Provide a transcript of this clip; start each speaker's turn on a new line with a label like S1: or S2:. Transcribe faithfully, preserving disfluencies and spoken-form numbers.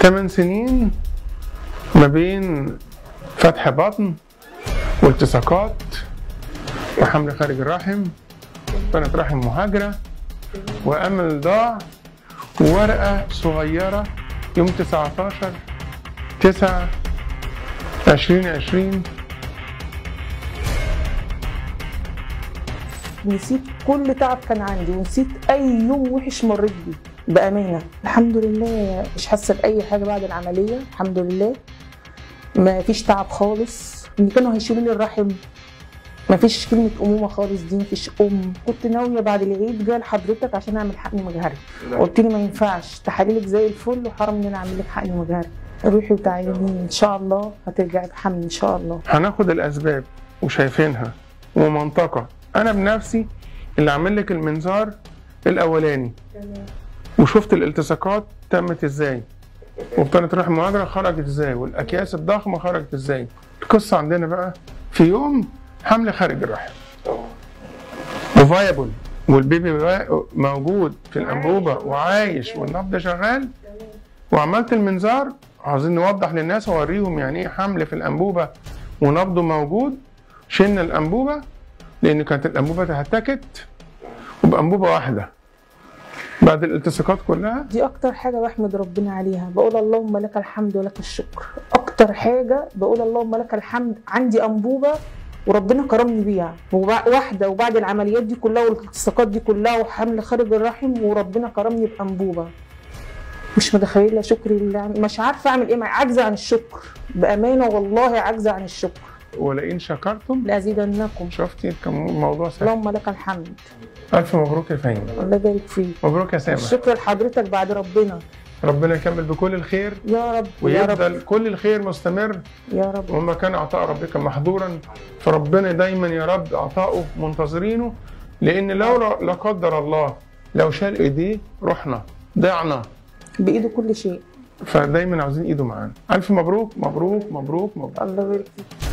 S1: ثمان سنين ما بين فتح بطن والتصاقات وحمل خارج الرحم وبنت رحم مهاجرة وأمل ضاع وورقة صغيرة يوم تسعتاشر تسعة عشرين عشرين.
S2: نسيت كل تعب كان عندي ونسيت أي يوم وحش مريت بيه بأمانة. الحمد لله مش حاسة بأي حاجة بعد العملية، الحمد لله ما فيش تعب خالص. إن كانوا هيشيلوا لي الرحم ما فيش كلمة أمومة خالص، دي ما فيش أم. كنت ناوية بعد العيد جاي لحضرتك عشان أعمل حقن مجهري، قلت لي ما ينفعش، تحاليلك زي الفل وحرام إن أنا أعمل لك حقن مجهري. روحي وتعالي إن شاء الله هترجعي بحمل إن شاء الله.
S1: هناخد الأسباب وشايفينها ومنطقة. أنا بنفسي اللي عامل لك المنظار الأولاني
S2: تمام،
S1: وشفت الالتصاقات تمت إزاي وبطنة رحم مهاجرة خرجت إزاي والأكياس الضخمة خرجت إزاي. القصة عندنا بقى في يوم حمل خارج الرحم وفايبل والبيبي موجود في الأنبوبة وعايش والنبض شغال، وعملت المنظار. عاوزين نوضح للناس وأوريهم يعني إيه حمل في الأنبوبة ونبضه موجود. شلنا الأنبوبة لأن كانت الأنبوبة تهتكت وبأنبوبة واحدة بعد الالتصاقات كلها.
S2: دي أكتر حاجة بحمد ربنا عليها، بقول اللهم لك الحمد ولك الشكر. أكتر حاجة بقول اللهم لك الحمد، عندي أنبوبة وربنا كرمني بيها واحدة، وبعد العمليات دي كلها والالتصاقات دي كلها وحمل خارج الرحم وربنا كرمني بأنبوبة. مش متخيلة شكري لله، مش عارفة أعمل إيه، عاجزة عن الشكر بأمانة، والله عاجزة عن الشكر.
S1: ولئن شكرتم
S2: لأزيدنكم.
S1: شفتي كان موضوع سهل.
S2: اللهم لك الحمد.
S1: ألف مبروك يا فهيم.
S2: الله يبارك فيك.
S1: مبروك يا سامح.
S2: الشكر لحضرتك بعد ربنا.
S1: ربنا يكمل بكل الخير
S2: يا رب
S1: ويفضل
S2: يا رب.
S1: كل الخير مستمر
S2: يا رب.
S1: وما كان عطاء ربك محظورا، فربنا دايما يا رب عطاؤه منتظرينه. لأن لو لا قدر الله لو شال إيديه رحنا ضعنا،
S2: بإيده كل شيء،
S1: فدايما عاوزين إيده معانا. ألف مبروك مبروك مبروك مبروك.
S2: الله يبارك فيك.